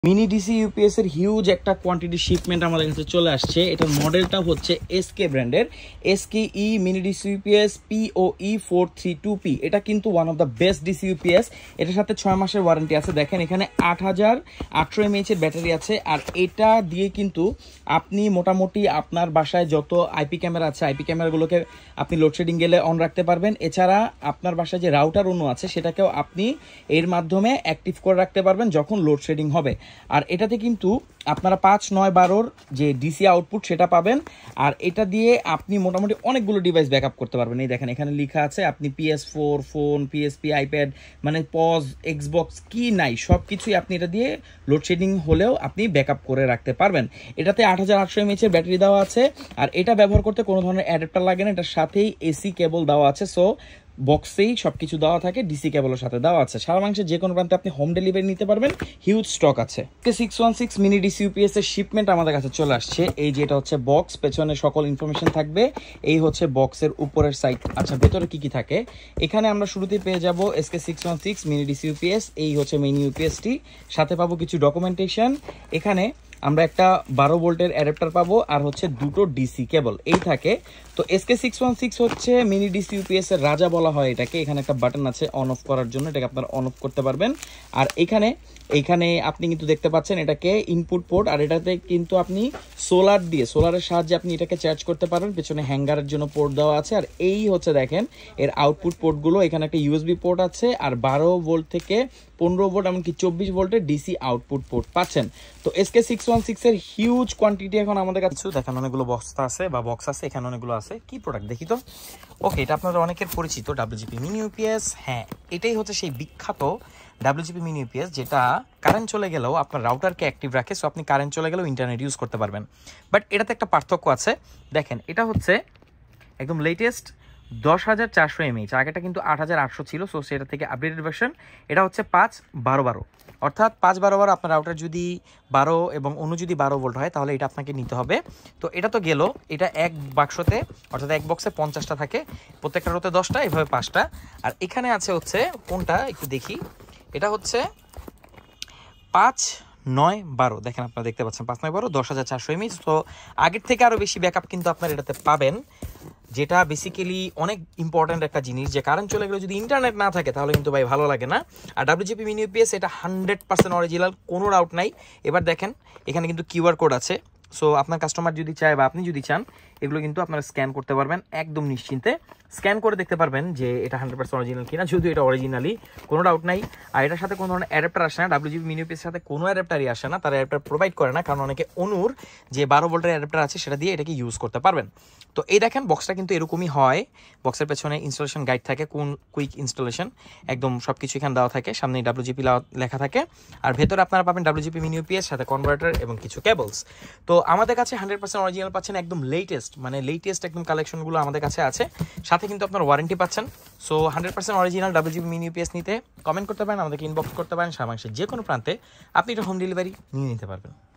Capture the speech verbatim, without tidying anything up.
Mini DC UPS এর huge একটা quantity shipment আমাদের কাছে চলে আসছে। এটার মডেলটা হচ্ছে এসকে ব্র্যান্ডের SK E mini DC UPS POE four three two P. এটা কিন্তু one of the best DC UPS. এটার সাথে ছয় মাসের ওয়ারেন্টি আছে। দেখেন এখানে আট হাজার আটশো এমএইচ এর ব্যাটারি আছে। আর এটা দিয়ে কিন্তু আপনি মোটামুটি আপনার বাসায় যত আইপি ক্যামেরা আছে আইপি ক্যামেরাগুলোকে আপনি লোডশেডিং গেলে অন রাখতে পারবেন। এছাড়া আপনার বাসায় যে রাউটার অন্য আছে সেটাকেও আপনি এর মাধ্যমে অ্যাক্টিভ করে রাখতে পারবেন যখন লোডশেডিং হবে। আর এটাতে কিন্তু আপনারা পাঁচ নয় বারোর যে ডিসি আউটপুট সেটা পাবেন। আর এটা দিয়ে আপনি মোটামুটি অনেকগুলো ডিভাইস ব্যাকআপ করতে পারবেন। এই দেখেন এখানে লেখা আছে আপনি PS four phone PSP iPad মানে পজ এক্সবক্স কি নাই সব কিছুই আপনি এটা দিয়ে লোডশেডিং হলেও আপনি ব্যাকআপ করে রাখতে পারবেন। এটাতে আট হাজার আটশো এমএইচ এর ব্যাটারি দেওয়া আছে। আর এটা ব্যবহার করতে কোনো ধরনের অ্যাডাপ্টার লাগে না। এটার সাথেই এসি কেবল দেওয়া আছে। সো বক্সেই সবকিছু দেওয়া থাকে, ডিসি কেবলের সাথে দেওয়া আছে। সারা বাংলাদেশের যে কোনো প্রান্তে আপনি হোম ডেলিভারি নিতে পারবেন। হিউজ স্টক আছে। Six one six mini DC UPS এর শিপমেন্ট আমাদের কাছে চলে আসছে। এই যে এটা হচ্ছে বক্স, পেছনে সকল ইনফরমেশন থাকবে। এই হচ্ছে বক্সের উপরের সাইড। আচ্ছা, ভেতরে কি কি থাকে এখানে আমরা শুরুতেই পেয়ে যাব SK six one six mini DC UPS. এই হচ্ছে মিনি ইউপিএসটি। সাথে পাবো কিছু ডকুমেন্টেশন। এখানে আমরা একটা বারো ভোল্টের অ্যাডাপ্টার পাবো আর হচ্ছে দুটো ডিসি কেবল এই থাকে। তো এসকে সিক্স ওয়ান সিক্স হচ্ছে মিনি ডিসি ইউপিএস এর রাজা বলা হয় এটাকে। এখানে একটা বাটন আছে অন অফ করার জন্য, এটাকে আপনারা অন অফ করতে পারবেন। আর এখানে এইখানে আপনি কিন্তু দেখতে পাচ্ছেন এটাকে ইনপুট পোর্ট। আর এটাতে কিন্তু আপনি সোলার দিয়ে সোলারের সাহায্যে আপনি এটাকে চার্জ করতে পারবেন। পেছনে হ্যাঙ্গারের জন্য পোর্ট দেওয়া আছে। আর এই হচ্ছে দেখেন এর আউটপুট পোর্টগুলো। এখানে একটা ইউএসবি পোর্ট আছে আর বারো ভোল্ট থেকে পনেরো ভোল্ট এমনকি চব্বিশ ভোল্টের ডিসি আউটপুট পোর্ট পাচ্ছেন। তো এসকে সিক্স ওয়ান সিক্স এর হিউজ কোয়ান্টিটি এখন আমাদের কাছে দেখেন অনেকগুলো বক্সটা আছে বা বক্স আছে। এখানে অনেকগুলো আছে। কি প্রোডাক্ট দেখি তো। ওকে, এটা আপনাদের অনেকের পরিচিত ডাব্লিউজিপি মিনি ইউপিএস। হ্যাঁ, এটাই হচ্ছে সেই বিখ্যাত ডাব্লিউজিপি মিনি ইউপিএস যেটা কারেন্ট চলে গেলেও আপনার রাউটারকে অ্যাক্টিভ রাখে। সো আপনি কারেন্ট চলে গেলেও ইন্টারনেট ইউজ করতে পারবেন। বাট এটাতে একটা পার্থক্য আছে। দেখেন এটা হচ্ছে একদম লেটেস্ট দশ হাজার চারশো এমএইচ। আগেটা কিন্তু আট হাজার আটশো ছিল। সো সেটা থেকে আপডেটেড ভার্সন। এটা হচ্ছে পাঁচ বারো বারো, অর্থাৎ পাঁচ বারো বারো আপনার রাউটার যদি বারো এবং অন্য যদি বারো ভোল্ট হয় তাহলে এটা আপনাকে নিতে হবে। তো এটা তো গেল। এটা এক বাক্সতে অর্থাৎ এক বক্সে পঞ্চাশটা থাকে, প্রত্যেকটা রোতে দশটা, এভাবে পাঁচটা। আর এখানে আছে হচ্ছে কোনটা একটু দেখি। এটা হচ্ছে পাঁচ নয় বারো। দেখেন আপনারা দেখতে পাচ্ছেন পাঁচ নয় বারো দশ হাজার চারশো এমএইচ। তো আগের থেকে আরও বেশি ব্যাকআপ কিন্তু আপনার এটাতে পাবেন, যেটা বেসিক্যালি অনেক ইম্পর্ট্যান্ট একটা জিনিস। যে কারেন্ট চলে গেলে যদি ইন্টারনেট না থাকে তাহলে কিন্তু ভাই ভালো লাগে না। আর ডাব্লিউজিপি মিনি ইউপিএস এটা হান্ড্রেড পার্সেন্ট অরিজিনাল, কোনো ডাউট নাই। এবার দেখেন এখানে কিন্তু কিউআর কোড আছে। সো আপনার কাস্টমার যদি চায় বা আপনি যদি চান এগুলো কিন্তু আপনারা স্ক্যান করতে পারবেন একদম নিশ্চিন্তে। স্ক্যান করে দেখতে পারবেন যে এটা হান্ড্রেড পার্সেন্ট অরিজিনাল কিনা। যদিও এটা অরিজিনালি, কোনো ডাউট নাই। আর এটার সাথে কোনো ধরনের অ্যাডাপ্টার আসে না। ডাব্লিউজিপি মিনি ইউপিএস সাথে কোনো অ্যাডাপ্টারই আসে না, তারা অ্যাডাপ্টার প্রোভাইড করে না। কারণ অনেকে অনুর যে বারো ভোল্টের অ্যাডাপ্টার আছে সেটা দিয়ে এটাকে ইউজ করতে পারবেন। তো এই দেখেন বক্সটা কিন্তু এরকমই হয়। বক্সের পেছনে ইনস্টলেশন গাইড থাকে, কোন কুইক ইনস্টলেশন একদম সব কিছু এখানে দেওয়া থাকে। সামনে ডাব্লিউজিপি লেখা থাকে। আর ভেতরে আপনারা পাবেন ডাব্লিউজিপি মিনি ইউপিএস সাথে কনভার্টার এবং কিছু কেবলস। তো আমাদের কাছে হান্ড্রেড পার্সেন্ট অরিজিনাল পাচ্ছেন, একদম লেটেস্ট মানে লেটেস্ট একদম কালেকশনগুলো আমাদের কাছে আছে। সাথে কিন্তু আপনার ওয়ারেন্টি পাচ্ছেন। So hundred percent original WGP mini UPS নিতে কমেন্ট করতে পারেন, আমাদেরকে ইনবক্স করতে পারেন। সারা বাংলাদেশের যে কোনো প্রান্তে আপনি এটা হোম ডেলিভারি নিয়ে নিতে পারবেন।